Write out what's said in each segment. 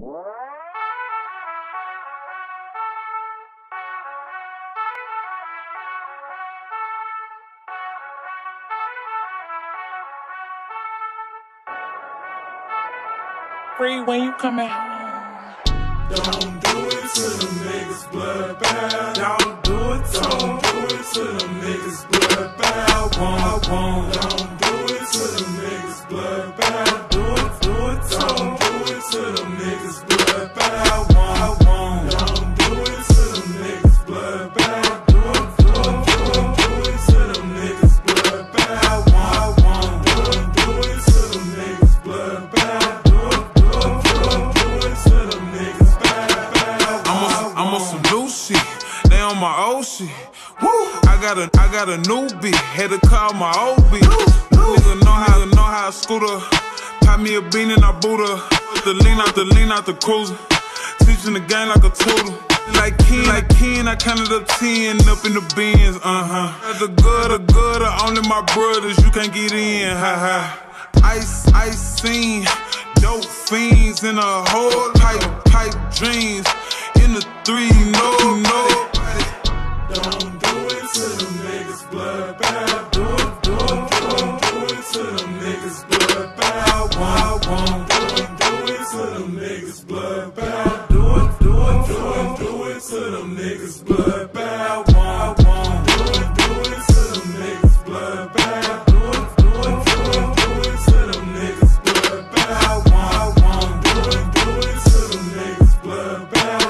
Free when you come out. Don't do it to them niggas blood bow. Don't do it to them niggas blood bow. Don't do it to them niggas blood bow. Don't do it to them niggas blood bow. Don't do it to them niggas blood bow. Don't do it to them niggas blood bow. Don't do it to them niggas blood bow. I'm on some new shit, they on my old shit. Woo! I got a new beat, had to call my old beat. Nigga know how I scooter. Pop me a bean and I boot her. The lean out the cruiser. Teaching the game like a tutor. Like Ken, I counted up 10 up in the bins. The good are only my brothers. You can't get in. Ice scene, dope fiends in a whole pipe dreams. In the 3, no. Don't do it to them niggas blood bow. Don't do it to them niggas blood bow. Don't do it to them niggas blood bow. Do it to them niggas blood bow. Do it to them niggas blood bow. Do it to them niggas blood bow. Do it to them niggas blood bow.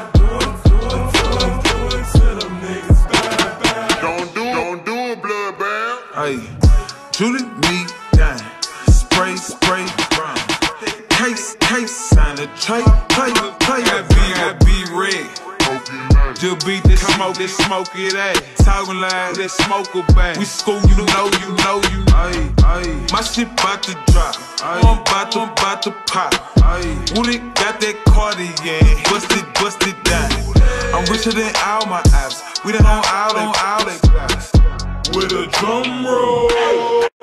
Hey, Julie, me, gang, spray, brown. Case, sign the play. I be red. Just beat this smoke it ass. Talking like that smoke a bag. We school, you know. Ay. My shit bout to drop. I'm about to pop. Woody got that Cartier, busted down. I'm richer than all my apps. We done on all that glass. With a drum roll.